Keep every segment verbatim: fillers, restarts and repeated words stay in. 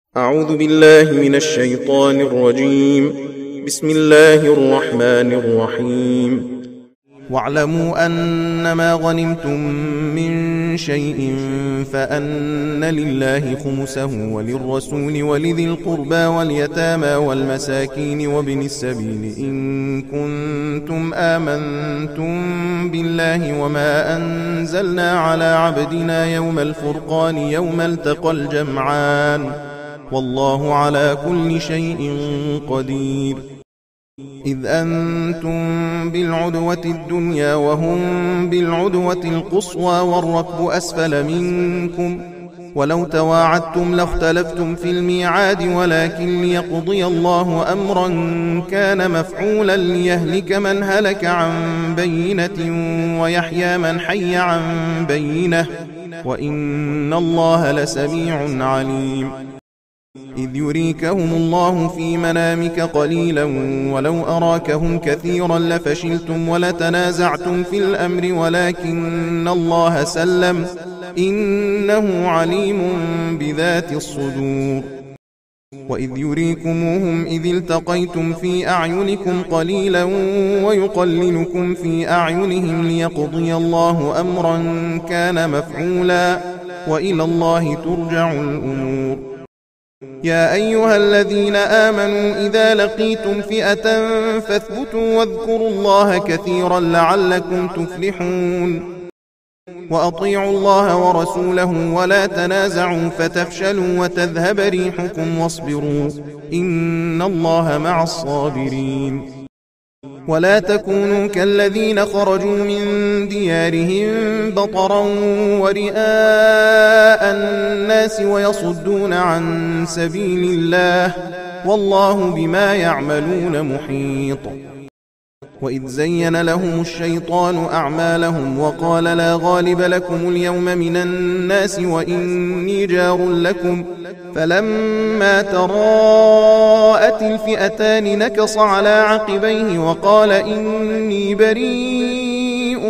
أعوذ بالله من الشيطان الرجيم. بسم الله الرحمن الرحيم. واعلموا أنما غنمتم من شيء فأن لله خمسه وللرسول ولذي القربى واليتامى والمساكين وابن السبيل إن كنتم آمنتم بالله وما أنزلنا على عبدنا يوم الفرقان يوم التقى الجمعان والله على كل شيء قدير. إذ أنتم بالعدوة الدنيا وهم بالعدوة القصوى والركب أسفل منكم ولو تواعدتم لاختلفتم في الميعاد ولكن ليقضي الله أمرا كان مفعولا ليهلك من هلك عن بينة ويحيى من حي عن بينة وإن الله لسميع عليم. إذ يريكهم الله في منامك قليلا ولو أراكهم كثيرا لفشلتم ولتنازعتم في الأمر ولكن الله سلم إنه عليم بذات الصدور. وإذ يريكموهم إذ التقيتم في أعينكم قليلا ويقللكم في أعينهم ليقضي الله أمرا كان مفعولا وإلى الله ترجع الأمور. يا أيها الذين آمنوا إذا لقيتم فئة فاثبتوا واذكروا الله كثيرا لعلكم تفلحون. وأطيعوا الله ورسوله ولا تنازعوا فتفشلوا وتذهب ريحكم واصبروا إن الله مع الصابرين. ولا تكونوا كالذين خرجوا من ديارهم بطرا ورئاء الناس ويصدون عن سبيل الله والله بما يعملون محيط. وإذ زين لهم الشيطان أعمالهم وقال لا غالب لكم اليوم من الناس وإني جار لكم فلما تراءت الفئتان نكص على عقبيه وقال إني بريء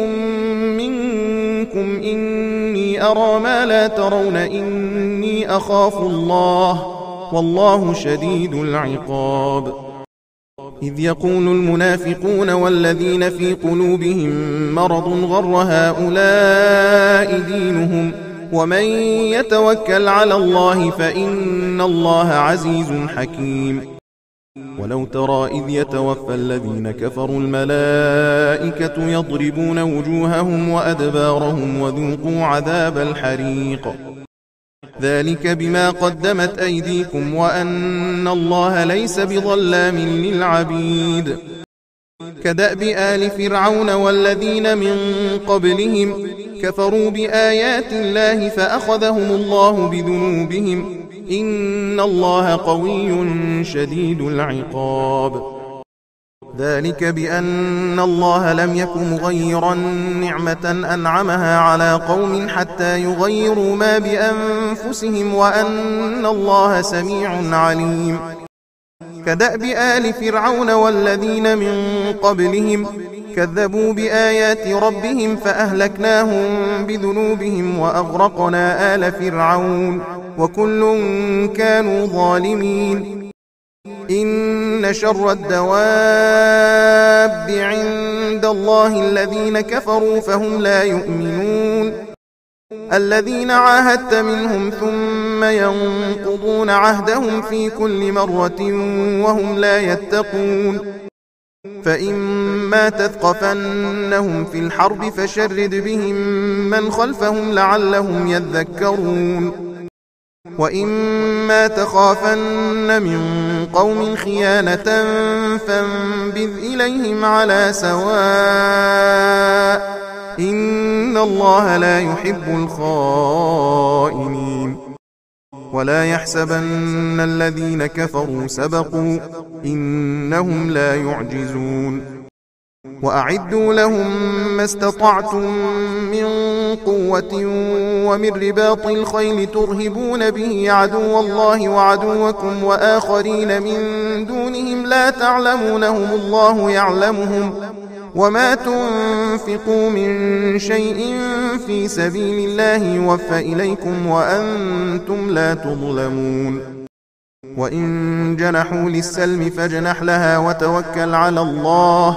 منكم إني أرى ما لا ترون إني أخاف الله والله شديد العقاب. إذ يقول المنافقون والذين في قلوبهم مرض غر هؤلاء دينهم ومن يتوكل على الله فإن الله عزيز حكيم. ولو ترى إذ يتوفى الذين كفروا الملائكة يضربون وجوههم وأدبارهم وذوقوا عذاب الحريق ذلك بما قدمت أيديكم وأن الله ليس بظلام للعبيد. كدأب آل فرعون والذين من قبلهم كفروا بآيات الله فأخذهم الله بذنوبهم إن الله قوي شديد العقاب. ذلك بأن الله لم يك مغيرا نعمة أنعمها على قوم حتى يغيروا ما بأنفسهم وأن الله سميع عليم. كدأب آل فرعون والذين من قبلهم كذبوا بآيات ربهم فأهلكناهم بذنوبهم وأغرقنا آل فرعون وكل كانوا ظالمين. إن شر الدواب عند الله الذين كفروا فهم لا يؤمنون. الذين عاهدت منهم ثم ينقضون عهدهم في كل مرة وهم لا يتقون. فإما تثقفنهم في الحرب فشرد بهم من خلفهم لعلهم يذكرون. وإما تخافن من قوم خيانة فانبذ إليهم على سواء إن الله لا يحب الخائنين. ولا يحسبن الذين كفروا سبقوا إنهم لا يعجزون. وأعدوا لهم ما استطعتم من قوة ومن رباط الخيل ترهبون به عدو الله وعدوكم وآخرين من دونهم لا تعلمونهم الله يعلمهم وما تنفقوا من شيء في سبيل الله يوفى إليكم وأنتم لا تظلمون. وإن جنحوا للسلم فاجنح لها وتوكل على الله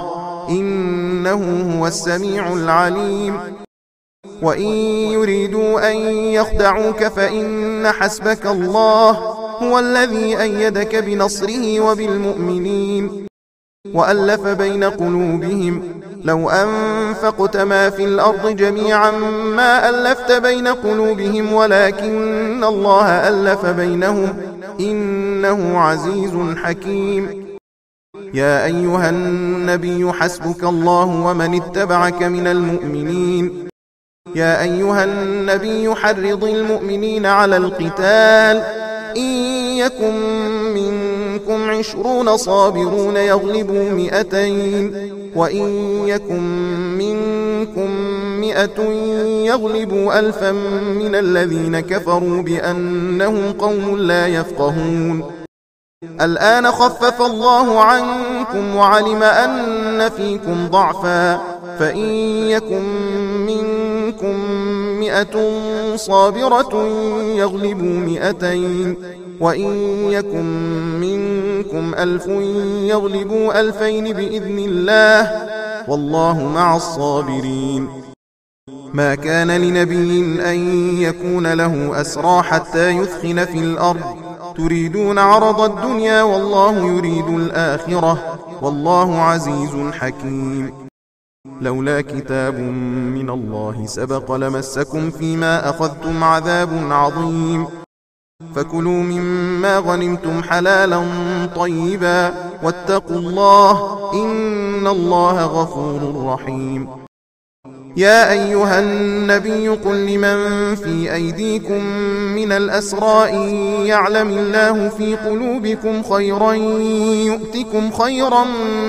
إنه هو السميع العليم وإن يريدوا أن يخدعوك فإن حسبك الله هو الذي أيدك بنصره وبالمؤمنين وألف بين قلوبهم لو أنفقت ما في الأرض جميعا ما ألفت بين قلوبهم ولكن الله ألف بينهم إنه عزيز حكيم يا أيها النبي حسبك الله ومن اتبعك من المؤمنين يا أيها النبي حرض المؤمنين على القتال إن يكن منكم عشرون صابرون يغلبوا مئتين وإن يكن منكم مئة يغلبوا ألفا من الذين كفروا بأنهم قوم لا يفقهون الآن خفف الله عنكم وعلم أن فيكم ضعفا فإن يكن منكم مئة صابرة يغلبوا مئتين وإن يكن منكم ألف يغلبوا ألفين بإذن الله والله مع الصابرين ما كان لنبي أن يكون له أسرى حتى يثخن في الأرض تريدون عرض الدنيا والله يريد الآخرة والله عزيز حكيم لولا كتاب من الله سبق لمسكم فيما أخذتم عذاب عظيم فكلوا مما غنمتم حلالا طيبا واتقوا الله إن الله غفور رحيم يا أيها النبي قل لمن في أيديكم من الأسرى إن يعلم الله في قلوبكم خيرا يؤتكم خيرا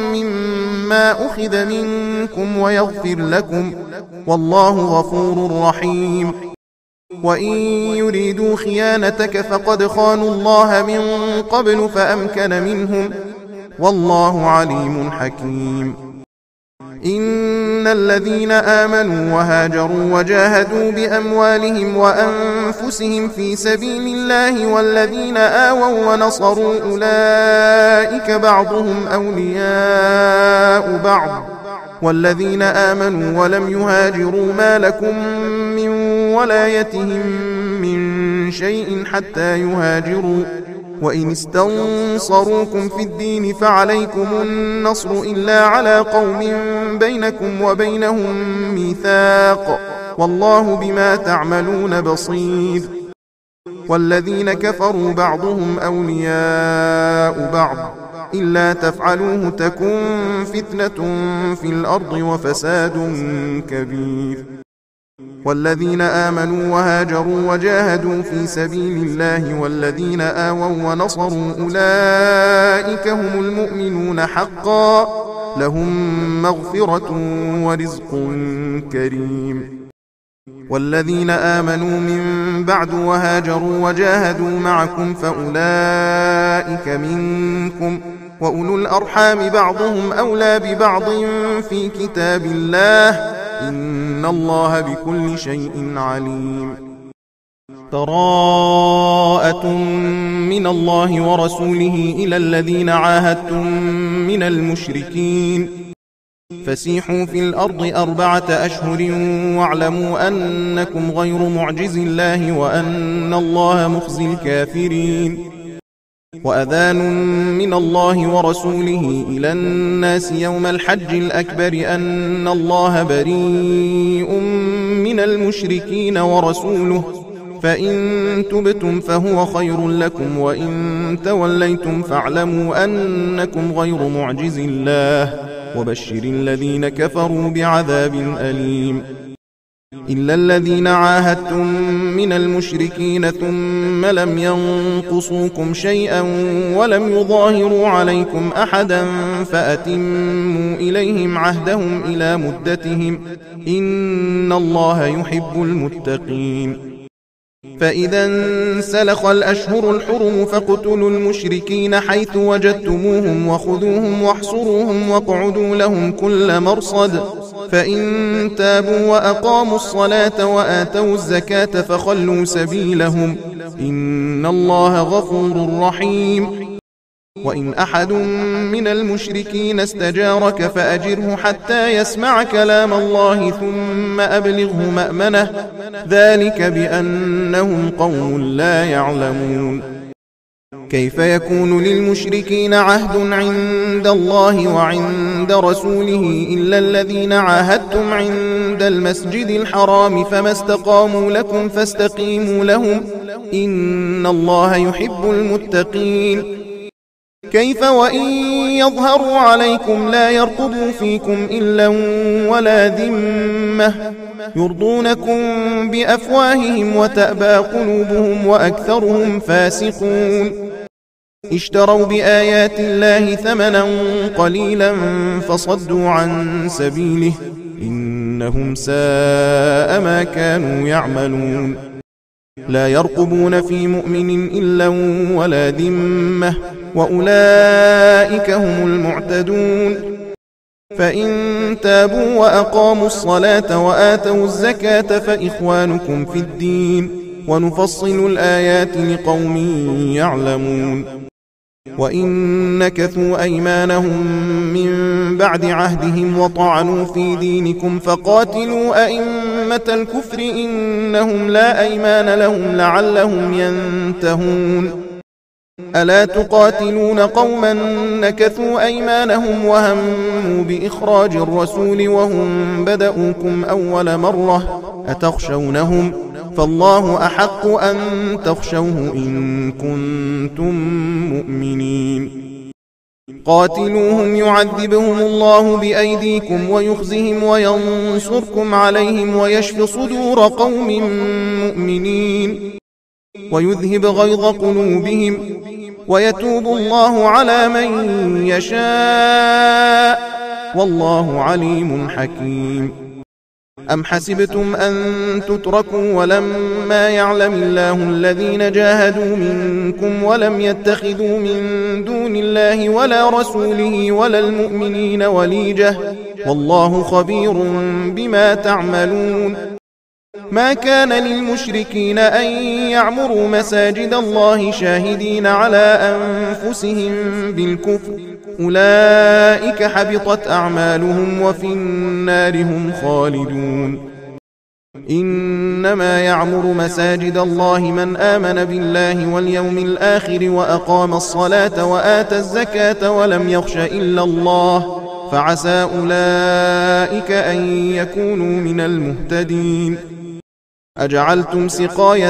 مما أخذ منكم ويغفر لكم والله غفور رحيم وإن يريدوا خيانتك فقد خانوا الله من قبل فأمكن منهم والله عليم حكيم إن الذين آمنوا وهاجروا وجاهدوا بأموالهم وأنفسهم في سبيل الله والذين آووا ونصروا أولئك بعضهم أولياء بعض والذين آمنوا ولم يهاجروا ما لكم من ولايتهم من شيء حتى يهاجروا وإن استنصروكم في الدين فعليكم النصر إلا على قوم بينكم وبينهم ميثاق والله بما تعملون بصير والذين كفروا بعضهم أولياء بعض إلا تفعلوه تكن فتنة في الأرض وفساد كبير والذين آمنوا وهاجروا وجاهدوا في سبيل الله والذين آووا ونصروا أولئك هم المؤمنون حقا لهم مغفرة ورزق كريم والذين آمنوا من بعد وهاجروا وجاهدوا معكم فأولئك منكم وأولو الأرحام بعضهم أولى ببعض في كتاب الله إن الله بكل شيء عليم براءة من الله ورسوله إلى الذين عاهدتم من المشركين فسيحوا في الأرض أربعة أشهر واعلموا أنكم غير معجز الله وأن الله مخزي الكافرين وأذان من الله ورسوله إلى الناس يوم الحج الأكبر أن الله بريء من المشركين ورسوله فإن تبتم فهو خير لكم وإن توليتم فاعلموا أنكم غير معجز الله وبشر الذين كفروا بعذاب أليم إلا الذين عاهدتم من المشركين ثم لم ينقصوكم شيئا ولم يظاهروا عليكم أحدا فأتموا إليهم عهدهم إلى مدتهم إن الله يحب المتقين فإذا انسلخ الأشهر الحرم فاقتلوا المشركين حيث وجدتموهم وخذوهم واحصروهم واقعدوا لهم كل مرصد فإن تابوا وأقاموا الصلاة وآتوا الزكاة فخلوا سبيلهم إن الله غفور رحيم. وإن أحد من المشركين استجارك فأجره حتى يسمع كلام الله ثم أبلغه مأمنه ذلك بأنهم قوم لا يعلمون. كيف يكون للمشركين عهد عند الله وعند رسوله إلا الذين عاهدتم عند المسجد الحرام فما استقاموا لكم فاستقيموا لهم إن الله يحب المتقين. كيف وإن يظهروا عليكم لا يرقبوا فيكم إلا ولا ذمة يرضونكم بأفواههم وتأبى قلوبهم وأكثرهم فاسقون. اشتروا بآيات الله ثمنا قليلا فصدوا عن سبيله إنهم ساء ما كانوا يعملون. لا يرقبون في مؤمن إلا ولا ذمة وأولئك هم المعتدون. فإن تابوا وأقاموا الصلاة وآتوا الزكاة فإخوانكم في الدين ونفصل الآيات لقوم يعلمون. وإن نكثوا أيمانهم من بعد عهدهم وطعنوا في دينكم فقاتلوا أئمة الكفر إنهم لا أيمان لهم لعلهم ينتهون. ألا تقاتلون قوما نكثوا أيمانهم وهموا بإخراج الرسول وهم بدؤوكم أول مرة أتخشونهم فالله أحق أن تخشوه إن كنتم مؤمنين. قاتلوهم يعذبهم الله بأيديكم ويخزهم وينصركم عليهم ويشف صدور قوم مؤمنين ويذهب غيظ قلوبهم ويتوب الله على من يشاء والله عليم حكيم. أم حسبتم أن تتركوا ولما يعلم الله الذين جاهدوا منكم ولم يتخذوا من دون الله ولا رسوله ولا المؤمنين وليجة والله خبير بما تعملون. ما كان للمشركين أن يعمروا مساجد الله شاهدين على أنفسهم بالكفر أولئك حبطت أعمالهم وفي النار هم خالدون. إنما يعمر مساجد الله من آمن بالله واليوم الآخر وأقام الصلاة وآتى الزكاة ولم يخش إلا الله فعسى أولئك أن يكونوا من المهتدين. أجعلتم سقاية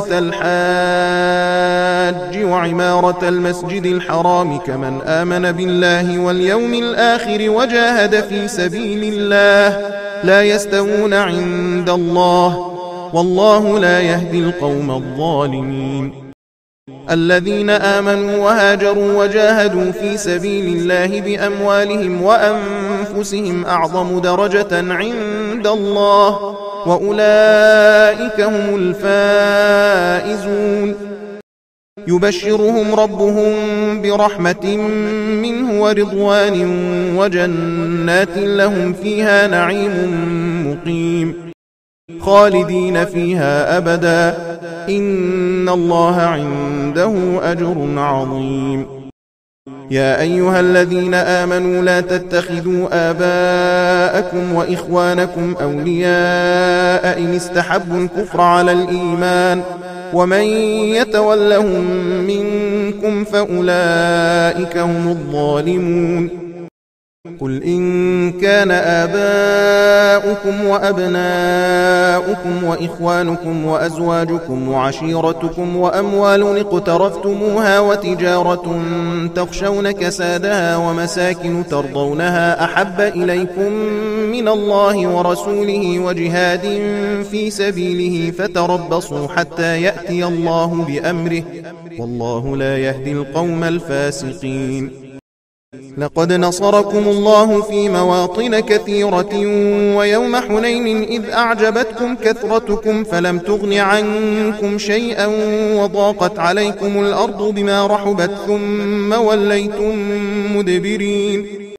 الحاج وعمارة المسجد الحرام كمن آمن بالله واليوم الآخر وجاهد في سبيل الله لا يستوون عند الله والله لا يهدي القوم الظالمين. الذين آمنوا وهاجروا وجاهدوا في سبيل الله بأموالهم وأنفسهم أعظم درجة عند الله وأولئك هم الفائزون. يبشرهم ربهم برحمة منه ورضوان وجنات لهم فيها نعيم مقيم خالدين فيها أبدا إن الله عنده أجر عظيم. يا أيها الذين آمنوا لا تتخذوا آباءكم وإخوانكم أولياء إن استحبوا الكفر على الإيمان ومن يتولهم منكم فأولئك هم الظالمون. قل إن كان آباؤكم وأبناؤكم وإخوانكم وأزواجكم وعشيرتكم وأموال اقترفتموها وتجارة تخشون كسادها ومساكن ترضونها أحب إليكم من الله ورسوله وجهاد في سبيله فتربصوا حتى يأتي الله بأمره والله لا يهدي القوم الفاسقين. لقد نصركم الله في مواطن كثيرة ويوم حنين إذ أعجبتكم كثرتكم فلم تغن عنكم شيئا وضاقت عليكم الأرض بما رحبت ثم وليتم مدبرين.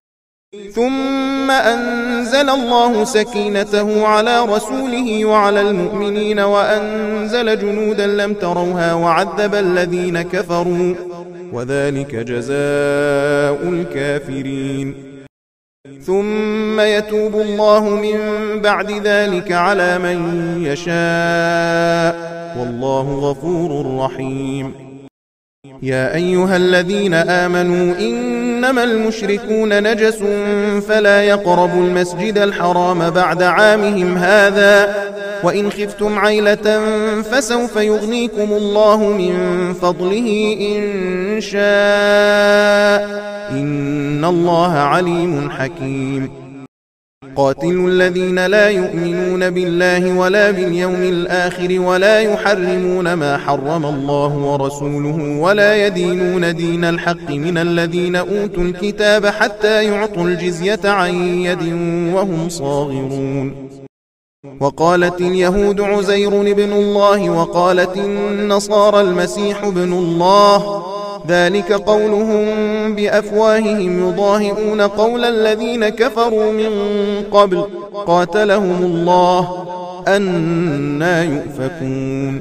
ثم أنزل الله سكينته على رسوله وعلى المؤمنين وأنزل جنودا لم تروها وعذب الذين كفروا وذلك جزاء الكافرين. ثم يتوب الله من بعد ذلك على من يشاء والله غفور رحيم. يا أيها الذين آمنوا إنما المشركون نجس فلا يقربوا المسجد الحرام بعد عامهم هذا وإن خفتم عيلة فسوف يغنيكم الله من فضله إن شاء إن الله عليم حكيم. قاتلوا الذين لا يؤمنون بالله ولا باليوم الآخر ولا يحرمون ما حرم الله ورسوله ولا يدينون دين الحق من الذين أوتوا الكتاب حتى يعطوا الجزية عن يد وهم صاغرون. وقالت اليهود عزير ابن الله وقالت النصارى المسيح ابن الله ذلك قولهم بأفواههم يضاهئون قول الذين كفروا من قبل قاتلهم الله أنى يؤفكون.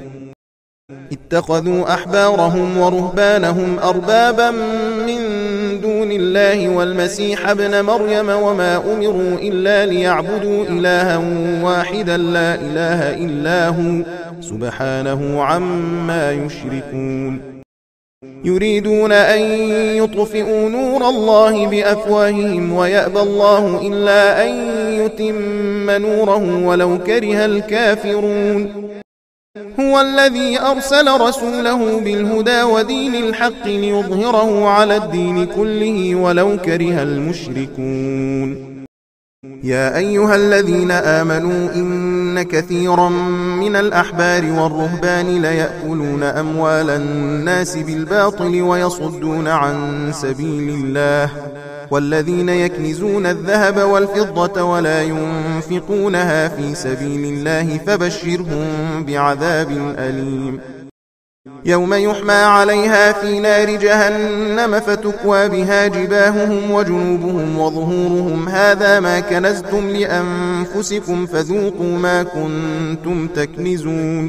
اتخذوا أحبارهم ورهبانهم أربابا من دون الله والمسيح ابن مريم وما أمروا إلا ليعبدوا إلها واحدا لا إله إلا هو سبحانه عما يشركون. يريدون أن يطفئوا نور الله بأفواههم ويأبى الله إلا أن يتم نوره ولو كره الكافرون. هو الذي أرسل رسوله بالهدى ودين الحق ليظهره على الدين كله ولو كره المشركون. يا أيها الذين آمنوا إن كثيرا من الأحبار والرهبان ليأكلون أموال الناس بالباطل ويصدون عن سبيل الله والذين يكنزون الذهب والفضة ولا ينفقونها في سبيل الله فبشرهم بعذاب أليم. يوم يحمى عليها في نار جهنم فتكوى بها جباههم وجنوبهم وظهورهم هذا ما كنزتم لأنفسكم فذوقوا ما كنتم تكنزون.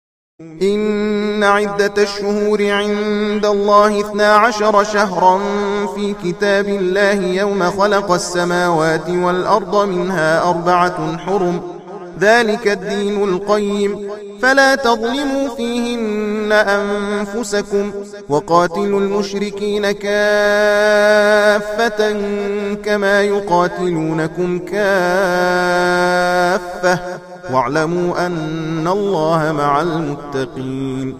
إن عدة الشهور عند الله اثنا عشر شهرا في كتاب الله يوم خلق السماوات والأرض منها أربعة حرم ذلك الدين القيم فلا تظلموا فيهن أنفسكم وقاتلوا المشركين كافة كما يقاتلونكم كافة واعلموا أن الله مع المتقين.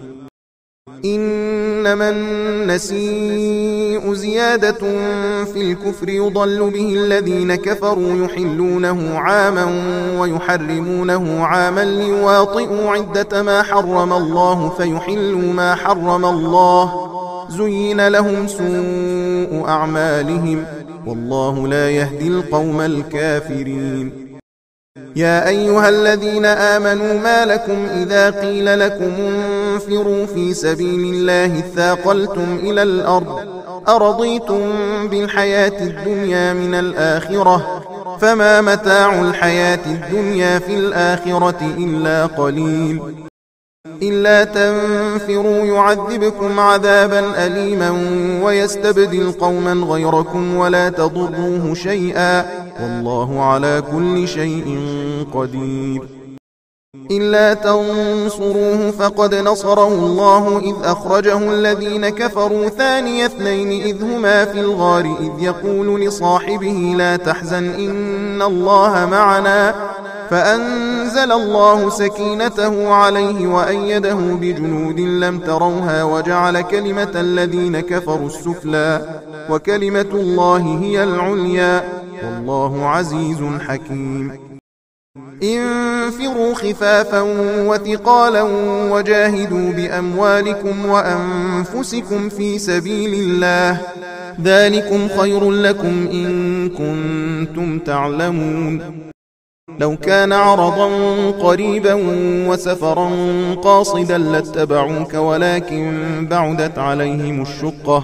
إنما النسيء زيادة في الكفر يضل به الذين كفروا يحلونه عاما ويحرمونه عاما ليواطئوا عدة ما حرم الله فيحلوا ما حرم الله زين لهم سوء أعمالهم والله لا يهدي القوم الكافرين. يا أيها الذين آمنوا ما لكم إذا قيل لكم انفروا في سبيل الله اثاقلتم إلى الأرض أرضيتم بالحياة الدنيا من الآخرة فما متاع الحياة الدنيا في الآخرة إلا قليل. إلا تنفروا يعذبكم عذابا أليما ويستبدل قوما غيركم ولا تضروه شيئا والله على كل شيء قدير. إلا تنصروه فقد نصره الله إذ أخرجه الذين كفروا ثاني اثنين إذ هما في الغار إذ يقول لصاحبه لا تحزن إن الله معنا فأنزل الله سكينته عليه وأيده بجنود لم تروها وجعل كلمة الذين كفروا السفلى وكلمة الله هي العليا والله عزيز حكيم. انفروا خفافا وثقالا وجاهدوا بأموالكم وأنفسكم في سبيل الله ذلكم خير لكم إن كنتم تعلمون. لو كان عرضا قريبا وسفرا قاصدا لاتبعوك ولكن بعدت عليهم الشقة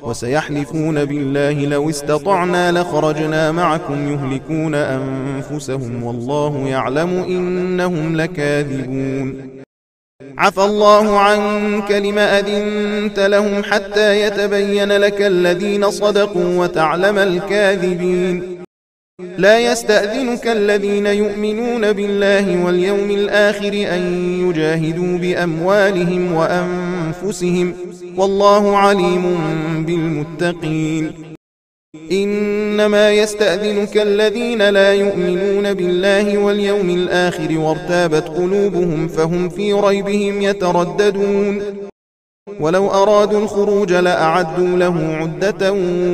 وسيحلفون بالله لو استطعنا لخرجنا معكم يهلكون أنفسهم والله يعلم إنهم لكاذبون. عفى الله عنك لم أذنت لهم حتى يتبين لك الذين صدقوا وتعلم الكاذبين. لا يستأذنك الذين يؤمنون بالله واليوم الآخر أن يجاهدوا بأموالهم وأنفسهم والله عليم بالمتقين. إنما يستأذنك الذين لا يؤمنون بالله واليوم الآخر وارتابت قلوبهم فهم في ريبهم يترددون. ولو أرادوا الخروج لأعدوا له عدة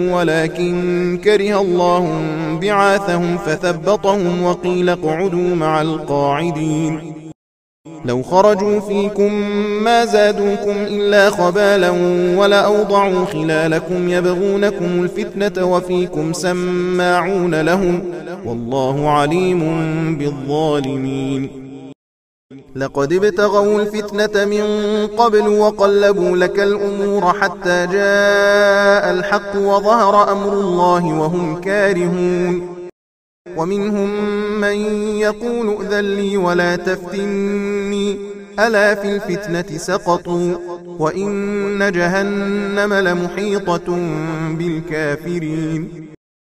ولكن كره الله بعاثهم فثبطهم وقيل اقعدوا مع القاعدين. لو خرجوا فيكم ما زادوكم إلا خبالا ولأوضعوا خلالكم يبغونكم الفتنة وفيكم سماعون لهم والله عليم بالظالمين. لقد ابتغوا الفتنة من قبل وقلبوا لك الأمور حتى جاء الحق وظهر أمر الله وهم كارهون. ومنهم من يقول ائذن لي ولا تفتني ألا في الفتنة سقطوا وإن جهنم لمحيطة بالكافرين.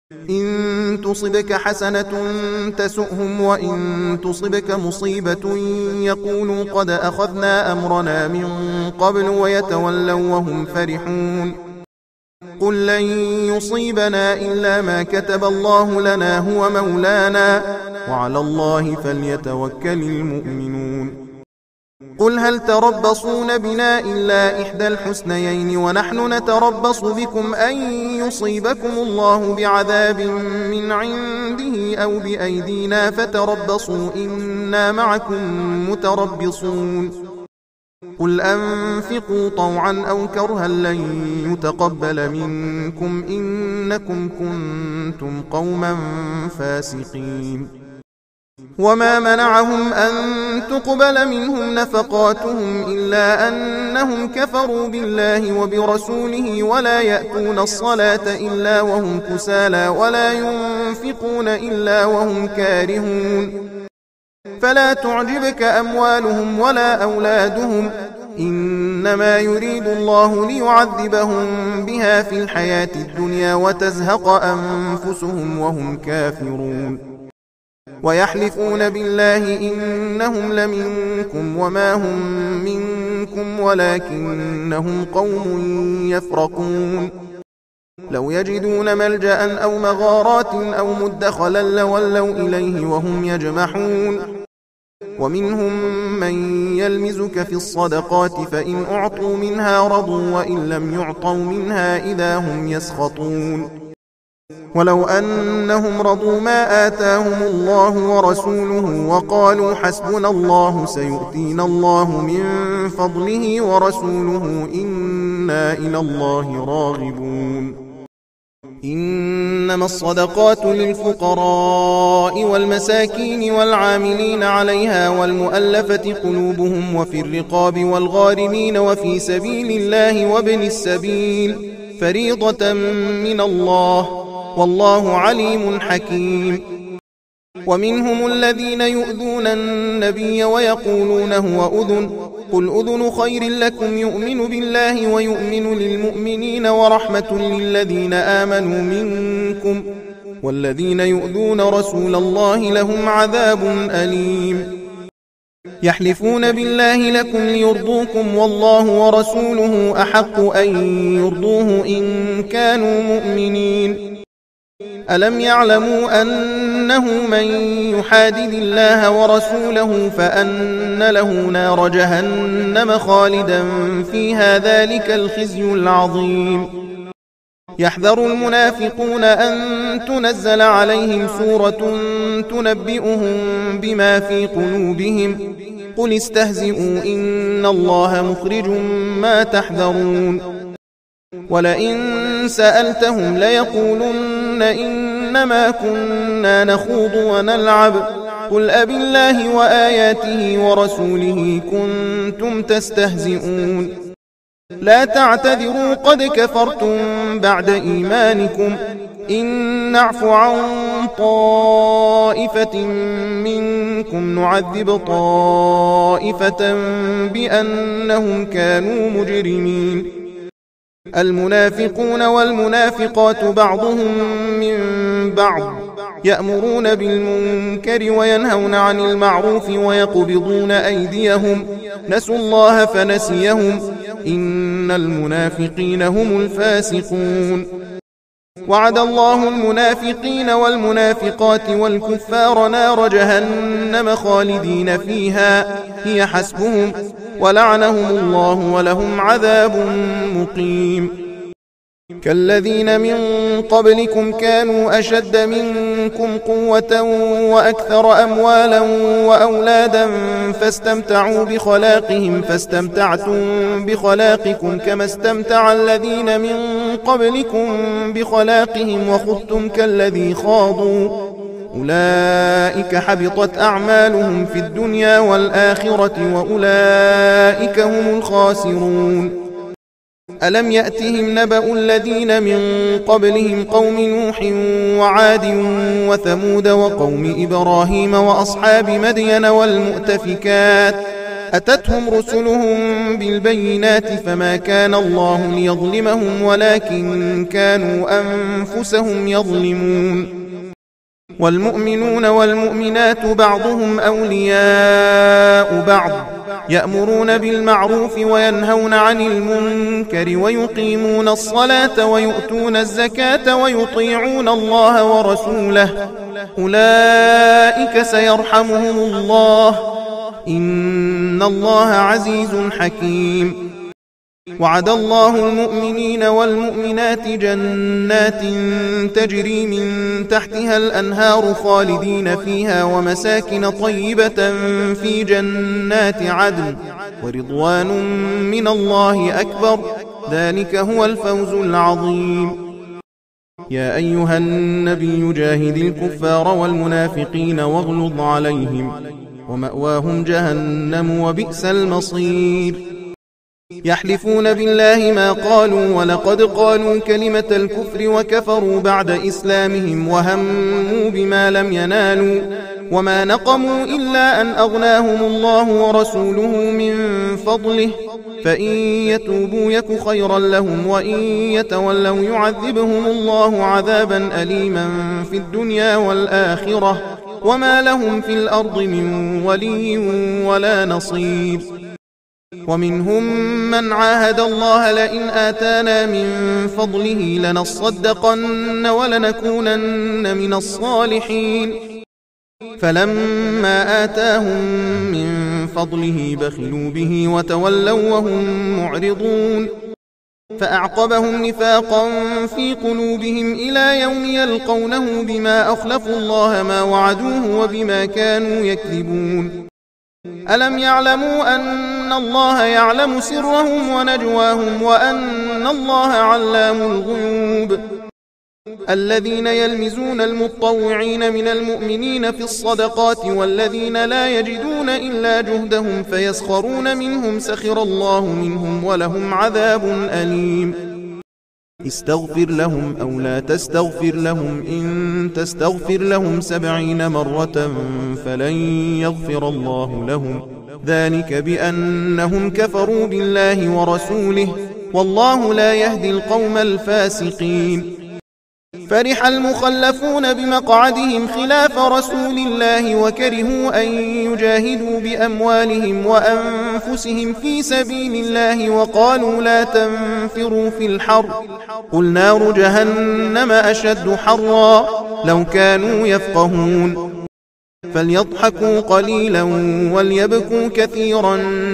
إن تصبك حسنة تسؤهم وإن تصبك مصيبة يقولوا قد أخذنا أمرنا من قبل ويتولوا وهم فرحون. قل لن يصيبنا إلا ما كتب الله لنا هو مولانا وعلى الله فليتوكل المؤمنون. قل هل تربصون بنا إلا إحدى الحسنيين ونحن نتربص بكم أن يصيبكم الله بعذاب من عنده أو بأيدينا فتربصوا إنا معكم متربصون. قل أنفقوا طوعا أو كرها لن يتقبل منكم إنكم كنتم قوما فاسقين. وما منعهم أن تقبل منهم نفقاتهم إلا أنهم كفروا بالله وبرسوله ولا يأتون الصلاة إلا وهم كسالى ولا ينفقون إلا وهم كارهون. فلا تعجبك أموالهم ولا أولادهم إنما يريد الله ليعذبهم بها في الحياة الدنيا وتزهق أنفسهم وهم كافرون. ويحلفون بالله إنهم لمنكم وما هم منكم ولكنهم قوم يفرقون. لو يجدون ملجأ أو مغارات أو مدخلا لولوا إليه وهم يجمحون. ومنهم من يلمزك في الصدقات فإن أعطوا منها رضوا وإن لم يعطوا منها إذا هم يسخطون. ولو أنهم رضوا ما آتاهم الله ورسوله وقالوا حسبنا الله سيؤتينا الله من فضله ورسوله إنا إلى الله راغبون. إنما الصدقات للفقراء والمساكين والعاملين عليها والمؤلفة قلوبهم وفي الرقاب والغارمين وفي سبيل الله وابن السبيل فريضة من الله والله عليم حكيم. ومنهم الذين يؤذون النبي ويقولون هو أذن قل أذن خير لكم يؤمن بالله ويؤمن للمؤمنين ورحمة للذين آمنوا منكم والذين يؤذون رسول الله لهم عذاب أليم. يحلفون بالله لكم ليرضوكم والله ورسوله أحق أن يرضوه إن كانوا مؤمنين. ألم يعلموا أنه من يحادد الله ورسوله فأن له نار جهنم خالدا فيها ذلك الخزي العظيم. يحذر المنافقون أن تنزل عليهم سورة تنبئهم بما في قلوبهم قل استهزئوا إن الله مخرج ما تحذرون. ولئن سألتهم ليقولن إنما كنا نخوض ونلعب قل أبالله وآياته ورسوله كنتم تستهزئون. لا تعتذروا قد كفرتم بعد إيمانكم إن نعف عن طائفة منكم نعذب طائفة بأنهم كانوا مجرمين. المنافقون والمنافقات بعضهم من بعض يأمرون بالمنكر وينهون عن المعروف ويقبضون أيديهم نسوا الله فنسيهم إن المنافقين هم الفاسقون. وعد الله المنافقين والمنافقات والكفار نار جهنم خالدين فيها هي حسبهم ولعنهم الله ولهم عذاب مقيم. كالذين من قبلكم كانوا أشد منكم قوة وأكثر أموالا وأولادا فاستمتعوا بخلاقهم فاستمتعتم بخلاقكم كما استمتع الذين من قبلكم بخلاقهم وخذتم كالذي خاضوا أولئك حبطت أعمالهم في الدنيا والآخرة وأولئك هم الخاسرون. ألم يأتهم نبأ الذين من قبلهم قوم نوح وعاد وثمود وقوم إبراهيم وأصحاب مدين والمؤتفكات أتتهم رسلهم بالبينات فما كان الله ليظلمهم ولكن كانوا أنفسهم يظلمون. والمؤمنون والمؤمنات بعضهم أولياء بعض يأمرون بالمعروف وينهون عن المنكر ويقيمون الصلاة ويؤتون الزكاة ويطيعون الله ورسوله أولئك سيرحمهم الله إن الله عزيز حكيم. وعد الله المؤمنين والمؤمنات جنات تجري من تحتها الأنهار خالدين فيها ومساكن طيبة في جنات عدن ورضوان من الله أكبر ذلك هو الفوز العظيم. يا أيها النبي جاهد الكفار والمنافقين واغلظ عليهم ومأواهم جهنم وبئس المصير. يحلفون بالله ما قالوا ولقد قالوا كلمة الكفر وكفروا بعد إسلامهم وهموا بما لم ينالوا وما نقموا إلا أن أغناهم الله ورسوله من فضله فإن يتوبوا يك خيرا لهم وإن يتولوا يعذبهم الله عذابا أليما في الدنيا والآخرة وما لهم في الأرض من ولي ولا نصير. ومنهم من عاهد الله لئن آتانا من فضله لنصدقن ولنكونن من الصالحين فلما آتاهم من فضله بخلوا به وتولوا وهم معرضون فأعقبهم نفاقا في قلوبهم إلى يوم يلقونه بما أخلفوا الله ما وعدوه وبما كانوا يكذبون. ألم يعلموا أن الله يعلم سرهم ونجواهم وأن الله علام الغيوب. الذين يلمزون المطوعين من المؤمنين في الصدقات والذين لا يجدون إلا جهدهم فيسخرون منهم سخر الله منهم ولهم عذاب أليم. استغفر لهم أو لا تستغفر لهم إن تستغفر لهم سبعين مرة فلن يغفر الله لهم ذلك بأنهم كفروا بالله ورسوله والله لا يهدي القوم الفاسقين. فرح المخلفون بمقعدهم خلاف رسول الله وكرهوا أن يجاهدوا بأموالهم وأنفسهم في سبيل الله وقالوا لا تنفروا في الحر قل نار جهنم أشد حرا لو كانوا يفقهون. فليضحكوا قليلا وليبكوا كثيرا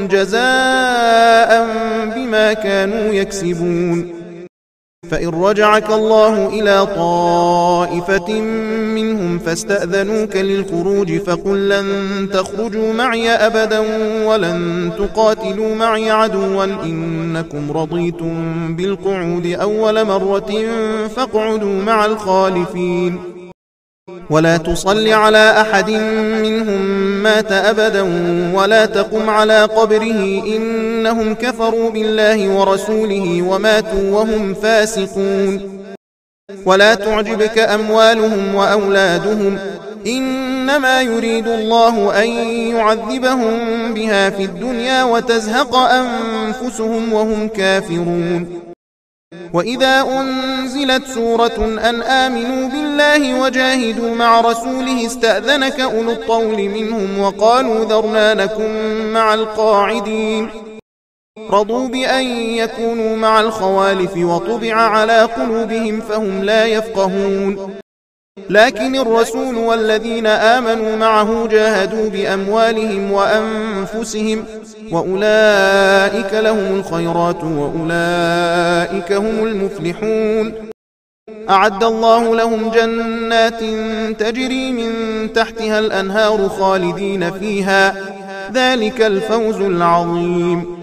جزاء بما كانوا يكسبون. فإن رجعك الله إلى طائفة منهم فاستأذنوك للخروج فقل لن تخرجوا معي أبدا ولن تقاتلوا معي عدوا إنكم رضيتم بالقعود أول مرة فاقعدوا مع الخالفين. ولا تصل على أحد منهم مات أبدا ولا تقم على قبره إنهم كفروا بالله ورسوله وماتوا وهم فاسقون. ولا تعجبك أموالهم وأولادهم إنما يريد الله أن يعذبهم بها في الدنيا وتزهق أنفسهم وهم كافرون. وإذا أنزلت سورة أن آمنوا بالله وجاهدوا مع رسوله استأذنك أولو الطول منهم وقالوا ذرنا نكن مع القاعدين. رضوا بأن يكونوا مع الخوالف وطبع على قلوبهم فهم لا يفقهون. لكن الرسول والذين آمنوا معه جاهدوا بأموالهم وأنفسهم وأولئك لهم الخيرات وأولئك هم المفلحون. أعد الله لهم جنات تجري من تحتها الأنهار خالدين فيها ذلك الفوز العظيم.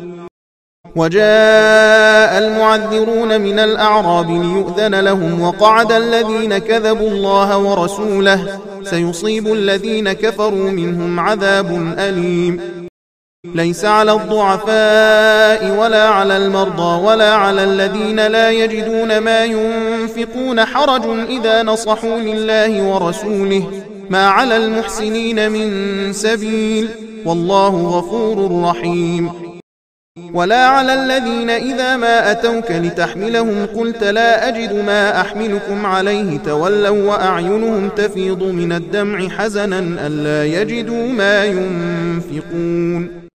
وجاء المعذرون من الأعراب ليؤذن لهم وقعد الذين كذبوا الله ورسوله سيصيب الذين كفروا منهم عذاب أليم. ليس على الضعفاء ولا على المرضى ولا على الذين لا يجدون ما ينفقون حرج إذا نصحوا لله ورسوله ما على المحسنين من سبيل والله غفور رحيم. ولا على الذين إذا ما أتوك لتحملهم قلت لا أجد ما أحملكم عليه تولوا وأعينهم تفيض من الدمع حزنا ألا يجدوا ما ينفقون.